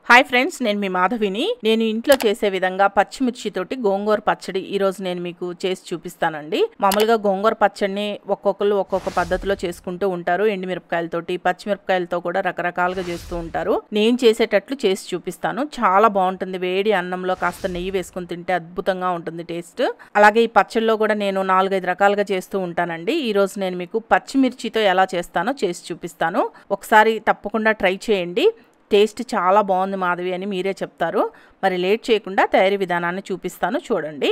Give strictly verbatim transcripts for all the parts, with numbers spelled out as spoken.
Hi friends, నేను మీ మాధవిని. నేను ఇంట్లో చేసే విధంగా పచ్చిమిర్చి తోటి గోంగూర పచ్చడి ఈ రోజు నేను మీకు చేసి చూపిస్తానండి. మామూలుగా గోంగూర పచ్చడిని ఒక్కొక్కరు ఒక్కొక్క పద్ధతిలో చేసుకుంటూ ఉంటారు. ఎండుమిరపకాయలతోటి, పచ్చిమిరపకాయలతో కూడా రకరకాలుగా చేస్తూ ఉంటారు. నేను చేసేటట్లు చేసి చూపిస్తాను. చాలా బాగుంటుంది. వేడి అన్నంలో కాస్త నెయ్యి వేసుకుని తింటే అద్భుతంగా ఉంటుంది టేస్ట్. అలాగే ఈ పచ్చడిలో కూడా నేను నాలుగైదు రకాలుగా చేస్తూ ఉంటానండి. ఈ రోజు నేను మీకు పచ్చిమిర్చితో ఎలా చేస్తానో చేసి చూపిస్తాను. ఒకసారి తప్పకుండా ట్రై చేయండి. టేస్ట్ చాలా బాగుంది మాధవి అని మీరే చెప్తారు. మరి లేట్ చేయకుండా తయారీ విధానాన్ని చూపిస్తాను, చూడండి.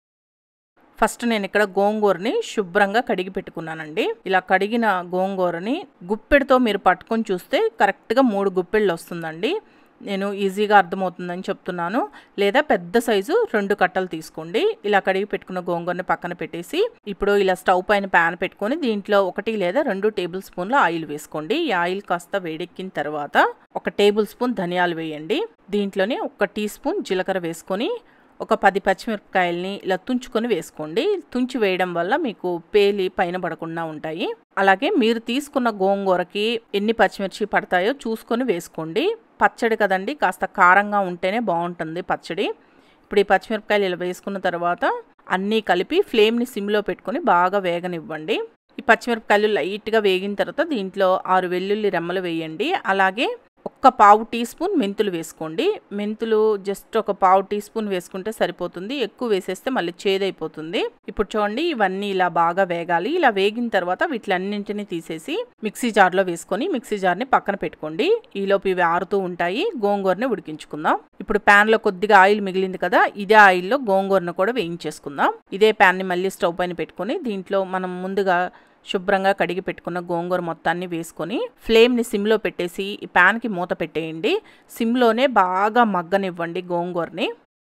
ఫస్ట్ నేను ఇక్కడ గోంగూరని శుభ్రంగా కడిగి పెట్టుకున్నానండి. ఇలా కడిగిన గోంగూరని గుప్పెడితో మీరు పట్టుకొని చూస్తే కరెక్ట్గా మూడు గుప్పెళ్ళు వస్తుందండి. నేను ఈజీగా అర్థమవుతుందని చెప్తున్నాను. లేదా పెద్ద సైజు రెండు కట్టలు తీసుకోండి. ఇలా కడిగి పెట్టుకున్న గోంగూరని పక్కన పెట్టేసి ఇప్పుడు ఇలా స్టవ్ పైన ప్యాన్ పెట్టుకొని దీంట్లో ఒకటి లేదా రెండు టేబుల్ స్పూన్ల ఆయిల్ వేసుకోండి. ఈ ఆయిల్ కాస్త వేడెక్కిన తర్వాత ఒక టేబుల్ స్పూన్ ధనియాలు వేయండి. దీంట్లోనే ఒక టీ స్పూన్ జీలకర్ర వేసుకొని ఒక పది పచ్చిమిరపకాయలని ఇలా తుంచుకొని వేసుకోండి. తుంచి వేయడం వల్ల మీకు పేలి పైన పడకుండా ఉంటాయి. అలాగే మీరు తీసుకున్న గోంగూరకి ఎన్ని పచ్చిమిర్చి పడతాయో చూసుకొని వేసుకోండి. పచ్చడి కదండి, కాస్త కారంగా ఉంటేనే బాగుంటుంది పచ్చడి. ఇప్పుడు ఈ పచ్చిమిరపకాయలు ఇలా వేసుకున్న తర్వాత అన్నీ కలిపి ఫ్లేమ్ని సిమ్లో పెట్టుకొని బాగా వేగనివ్వండి. ఈ పచ్చిమిరపకాయలు లైట్గా వేగిన తర్వాత దీంట్లో ఆరు వెల్లుల్లి రెమ్మలు వేయండి. అలాగే ఒక్క పావు టీ స్పూన్ మెంతులు వేసుకోండి. మెంతులు జస్ట్ ఒక పావు టీ స్పూన్ వేసుకుంటే సరిపోతుంది. ఎక్కువ వేసేస్తే మళ్ళీ చేదైపోతుంది. ఇప్పుడు చూడండి, ఇవన్నీ ఇలా బాగా వేగాలి. ఇలా వేగిన తర్వాత వీటిలన్నింటినీ తీసేసి మిక్సీ జార్లో వేసుకొని మిక్సీ జార్ని పక్కన పెట్టుకోండి. ఈలోపు ఇవి ఆరుతూ ఉంటాయి. గోంగూరని ఉడికించుకుందాం. ఇప్పుడు ప్యాన్లో కొద్దిగా ఆయిల్ మిగిలింది కదా, ఇదే ఆయిల్లో గోంగూరను కూడా వేయించేసుకుందాం. ఇదే ప్యాన్ని మళ్ళీ స్టవ్ పైన పెట్టుకొని దీంట్లో మనం ముందుగా శుభ్రంగా కడిగి పెట్టుకున్న గోంగూర మొత్తాన్ని వేసుకొని ఫ్లేమ్ని సిమ్లో పెట్టేసి ఈ ప్యాన్కి మూత పెట్టేయండి. సిమ్లోనే బాగా మగ్గనివ్వండి గోంగూరని.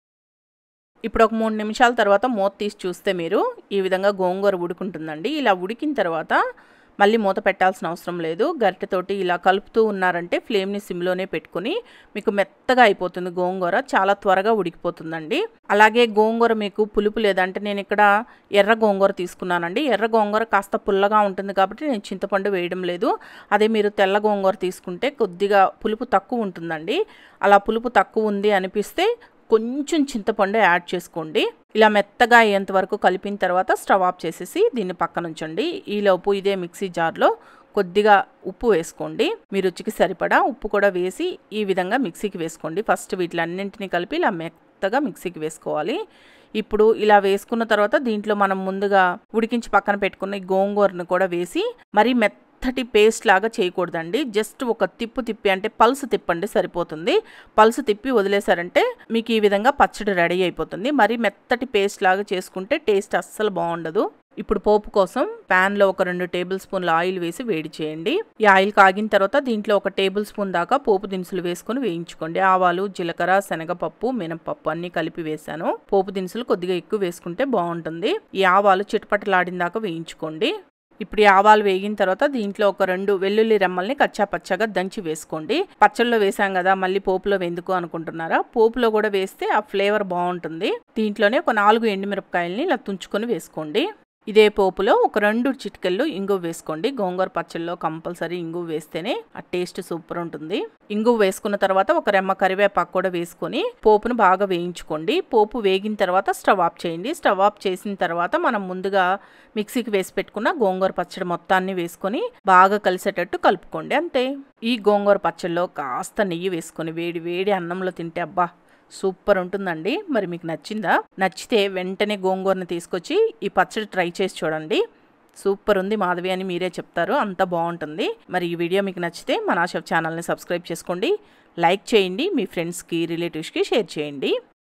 ఇప్పుడు ఒక మూడు నిమిషాల తర్వాత మూత తీసి చూస్తే మీరు ఈ విధంగా గోంగూర ఉడుకుంటుందండి. ఇలా ఉడికిన తర్వాత మళ్ళీ మూత పెట్టాల్సిన అవసరం లేదు. గరిటెతోటి ఇలా కలుపుతూ ఉన్నారంటే ఫ్లేమ్ని సిమ్లోనే పెట్టుకుని మీకు మెత్తగా అయిపోతుంది. గోంగూర చాలా త్వరగా ఉడికిపోతుందండి. అలాగే గోంగూర మీకు పులుపు లేదంటే నేను ఇక్కడ ఎర్ర గోంగూర తీసుకున్నానండి. ఎర్ర గోంగూర కాస్త పుల్లగా ఉంటుంది కాబట్టి నేను చింతపండు వేయడం లేదు. అదే మీరు తెల్ల గోంగూర తీసుకుంటే కొద్దిగా పులుపు తక్కువ ఉంటుందండి. అలా పులుపు తక్కువ ఉంది అనిపిస్తే కొంచెం చింతపండు యాడ్ చేసుకోండి. ఇలా మెత్తగా అయ్యేంత వరకు కలిపిన తర్వాత స్టవ్ ఆఫ్ చేసేసి దీన్ని పక్కన ఉంచండి. ఈలోపు ఇదే మిక్సీ జార్లో కొద్దిగా ఉప్పు వేసుకోండి. మీ రుచికి సరిపడా ఉప్పు కూడా వేసి ఈ విధంగా మిక్సీకి వేసుకోండి. ఫస్ట్ వీటిలన్నింటినీ కలిపి ఇలా మెత్తగా మిక్సీకి వేసుకోవాలి. ఇప్పుడు ఇలా వేసుకున్న తర్వాత దీంట్లో మనం ముందుగా ఉడికించి పక్కన పెట్టుకున్న ఈ గోంగూరను కూడా వేసి మరీ మెత్త మెత్తటి పేస్ట్ లాగా చేయకూడదండి. జస్ట్ ఒక తిప్పు తిప్పి అంటే పల్సు తిప్పండి సరిపోతుంది. పల్సు తిప్పి వదిలేశారంటే మీకు ఈ విధంగా పచ్చడి రెడీ అయిపోతుంది. మరి మెత్తటి పేస్ట్ లాగా చేసుకుంటే టేస్ట్ అస్సలు బాగుండదు. ఇప్పుడు పోపు కోసం ప్యాన్లో ఒక రెండు టేబుల్ స్పూన్ల ఆయిల్ వేసి వేడి చేయండి. ఈ ఆయిల్ కాగిన తర్వాత దీంట్లో ఒక టేబుల్ స్పూన్ దాకా పోపు దినుసులు వేసుకొని వేయించుకోండి. ఆవాలు, జీలకర్ర, శనగపప్పు, మినపప్పు అన్ని కలిపి వేసాను. పోపు దినుసులు కొద్దిగా ఎక్కువ వేసుకుంటే బాగుంటుంది. ఈ ఆవాలు చిటపటలాడిన దాకా వేయించుకోండి. ఇప్పుడు ఈ ఆవాలు వేగిన తర్వాత దీంట్లో ఒక రెండు వెల్లుల్లి రెమ్మల్ని కచ్చా పచ్చగా దంచి వేసుకోండి. పచ్చళ్ళలో వేసాం కదా, మళ్ళీ పోపులో ఎందుకు అనుకుంటున్నారా? పోపులో కూడా వేస్తే ఆ ఫ్లేవర్ బాగుంటుంది. దీంట్లోనే ఒక నాలుగు ఎండుమిరపకాయలని ఇలా తుంచుకొని వేసుకోండి. ఇదే పోపులో ఒక రెండు చిటికెళ్ళు ఇంగువ వేసుకోండి. గోంగూర పచ్చళ్ళలో కంపల్సరీ ఇంగువ వేస్తేనే ఆ టేస్ట్ సూపర్ ఉంటుంది. ఇంగువ వేసుకున్న తర్వాత ఒక రెమ్మ కరివేపాకు కూడా వేసుకొని పోపును బాగా వేయించుకోండి. పోపు వేగిన తర్వాత స్టవ్ ఆఫ్ చేయండి. స్టవ్ ఆఫ్ చేసిన తర్వాత మనం ముందుగా మిక్సీకి వేసి పెట్టుకున్న గోంగూర పచ్చడి మొత్తాన్ని వేసుకొని బాగా కలిసేటట్టు కలుపుకోండి. అంతే. ఈ గోంగూర పచ్చళ్ళలో కాస్త నెయ్యి వేసుకొని వేడి వేడి అన్నంలో తింటే అబ్బా సూపర్ ఉంటుందండి. మరి మీకు నచ్చిందా? నచ్చితే వెంటనే గోంగూరని తీసుకొచ్చి ఈ పచ్చడి ట్రై చేసి చూడండి. సూపర్ ఉంది మాధవి అని మీరే చెప్తారు, అంత బాగుంటుంది. మరి ఈ వీడియో మీకు నచ్చితే మన ఆశ ఛానల్ని సబ్స్క్రైబ్ చేసుకోండి, లైక్ చేయండి, మీ ఫ్రెండ్స్కి రిలేటివ్స్కి షేర్ చేయండి.